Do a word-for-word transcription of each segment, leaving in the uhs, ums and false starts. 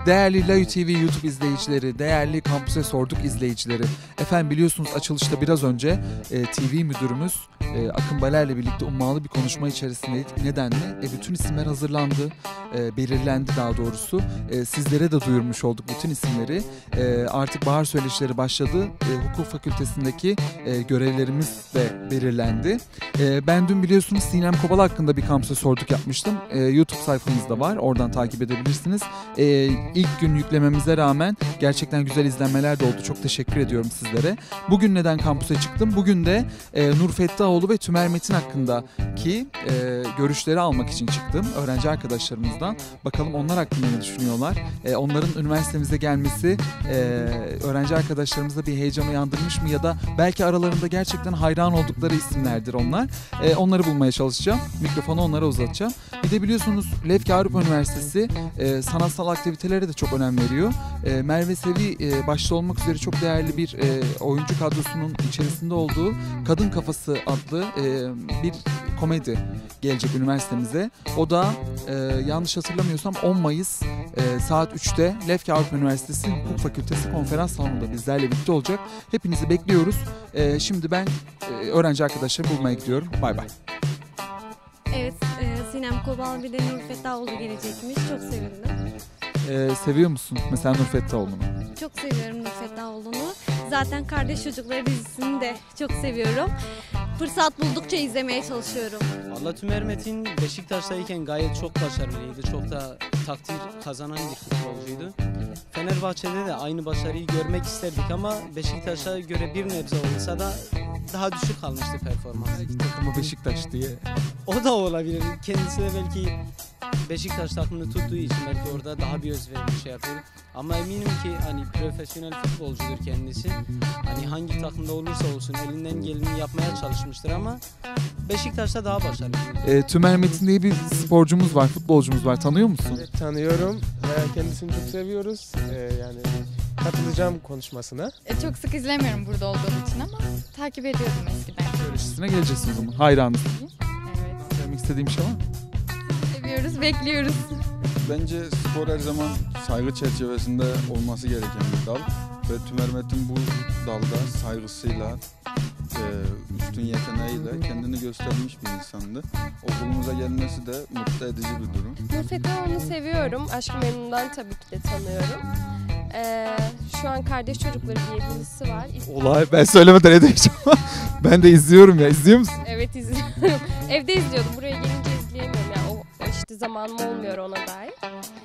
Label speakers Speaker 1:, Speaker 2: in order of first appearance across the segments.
Speaker 1: Değerli Layu T V YouTube izleyicileri, değerli Kampüse Sorduk izleyicileri. Efendim biliyorsunuz açılışta biraz önce e, T V müdürümüz e, Akın Baler'le birlikte ummalı bir konuşma içerisindeydik. Nedenle e, bütün isimler hazırlandı, e, belirlendi daha doğrusu. E, sizlere de duyurmuş olduk bütün isimleri. E, artık bahar söyleşileri başladı. E, hukuk fakültesindeki e, görevlerimiz de belirlendi. E, ben dün biliyorsunuz Sinem Kobal hakkında bir Kampüse Sorduk yapmıştım. E, YouTube sayfamızda var, oradan takip edebilirsiniz. E, ilk gün yüklememize rağmen gerçekten güzel izlenmeler de oldu. Çok teşekkür ediyorum sizlere. Bugün neden kampüse çıktım? Bugün de e, Nur Fettahoğlu ve Tümer Metin hakkındaki e, görüşleri almak için çıktım. Öğrenci arkadaşlarımızdan. Bakalım onlar hakkında ne düşünüyorlar? E, onların üniversitemize gelmesi e, öğrenci arkadaşlarımızda bir heyecan uyandırmış mı? Ya da belki aralarında gerçekten hayran oldukları isimlerdir onlar. E, onları bulmaya çalışacağım. Mikrofonu onlara uzatacağım. Bir de biliyorsunuz Lefke Avrupa Üniversitesi e, sanatsal aktivitelere de çok önem veriyor. E, Merve Sevi e, başta olmak üzere çok değerli bir e, oyuncu kadrosunun içerisinde olduğu Kadın Kafası adlı e, bir komedi gelecek üniversitemize. O da e, yanlış hatırlamıyorsam on Mayıs e, saat üçte Lefke Avrupa Üniversitesi Hukuk Fakültesi konferans salonunda bizlerle birlikte olacak. Hepinizi bekliyoruz. E, şimdi ben e, öğrenci arkadaşları bulmaya gidiyorum. Bay bay.
Speaker 2: Evet, e, Sinem Kobal bir de Nur Fettahoğlu gelecekmiş. Çok sevindim.
Speaker 1: Ee, seviyor musun mesela Nur Fettahoğlu'nu?
Speaker 2: Çok seviyorum Nur Fettahoğlu'nu. Zaten Kardeş Çocukları dizisini de çok seviyorum. Fırsat buldukça izlemeye çalışıyorum.
Speaker 3: Vallahi Tümer Metin Beşiktaş'tayken gayet çok başarılıydı. Çok da takdir kazanan bir futbolcuydu. Fenerbahçe'de de aynı başarıyı görmek isterdik ama Beşiktaş'a göre bir nebze olsa da daha düşük kalmıştı performans.
Speaker 1: Belki takımı Beşiktaş diye.
Speaker 3: O da olabilir. Kendisi de belki Beşiktaş takımını tuttuğu için belki orada daha bir özverili şey yapıyor. Ama eminim ki hani profesyonel futbolcudur kendisi. Hani hangi takımda olursa olsun elinden geleni yapmaya çalışmıştır ama Beşiktaş'ta daha başarılı.
Speaker 1: E, Tümer Metin diye bir sporcumuz var, futbolcumuz var. Tanıyor musun?
Speaker 4: Evet, tanıyorum. E, kendisini çok seviyoruz. E, yani katılacağım konuşmasına.
Speaker 5: E, çok sık izlemiyorum burada olduğum için ama takip ediyordum eskiden.
Speaker 1: Söyleşisine geleceğiz o zaman. Hayranız.
Speaker 5: Evet.
Speaker 1: Söylemek istediğim şey var mı?
Speaker 5: Seviyoruz, bekliyoruz.
Speaker 6: Bence spor her zaman saygı çerçevesinde olması gereken bir dal ve Tümer Metin bu dalda saygısıyla, e, üstün yeteneğiyle kendini göstermiş bir insandı. Okulumuza gelmesi de mutlu edici bir durum.
Speaker 7: Nur Fettahoğlu'nu seviyorum. Aşk-ı Memnun'dan tabii ki de tanıyorum. Ee, şu an Kardeş Çocukları diye bir dizisi var.
Speaker 1: Olay ben söylemeden edeceğim. Ben de izliyorum ya. İzliyor musun?
Speaker 7: Evet, izliyorum. Evde izliyordum. Buraya gelince izleyemiyorum. Yani o, o işte zamanım olmuyor ona dair.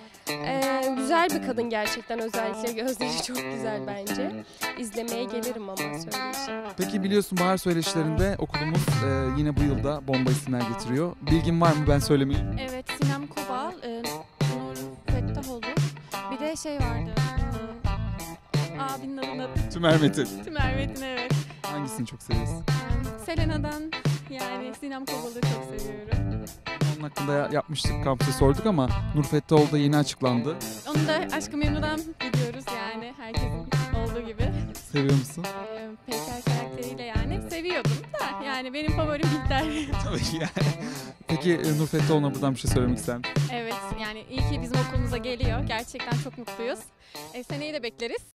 Speaker 7: Ee, güzel bir kadın gerçekten. Özellikle gözleri çok güzel bence. İzlemeye gelirim ama söyleyişim.
Speaker 1: Peki biliyorsun bahar söyleşilerinde okulumuz e, yine bu yılda bomba isimler getiriyor. Bilgin var mı ben söylemeyeyim?
Speaker 8: Evet, Sinem Kobal, e, Nur Fettahoğlu, bir de şey vardı, e, abinin adını
Speaker 1: Tümer Metin.
Speaker 8: Tümer Metin, evet.
Speaker 1: Hangisini çok seviyorsun?
Speaker 8: Yani Selena'dan yani Sinem Kobal'ı çok seviyorum.
Speaker 1: Onun hakkında yapmıştık, kampüse sorduk ama Nur Fettahoğlu da yeni açıklandı.
Speaker 8: Onu da Aşk-ı Memnu'dan biliyoruz yani, herkesin olduğu gibi.
Speaker 1: Seviyor musun?
Speaker 8: E, Peyker karakteriyle yani seviyordum da yani benim favorim Bihter.
Speaker 1: Tabii ki yani. Peki e, Nur Fettahoğlu'na buradan bir şey söylemek ister misin?
Speaker 8: Evet, yani iyi ki bizim okulumuza geliyor. Gerçekten çok mutluyuz. E, seneyi de bekleriz.